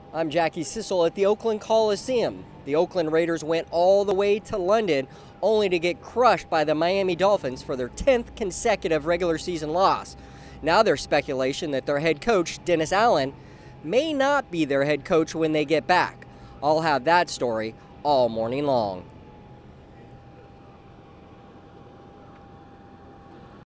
I'm Jackie Sissel at the Oakland Coliseum. The Oakland Raiders went all the way to London only to get crushed by the Miami Dolphins for their 10th consecutive regular season loss. Now there's speculation that their head coach, Dennis Allen, may not be their head coach when they get back. I'll have that story all morning long.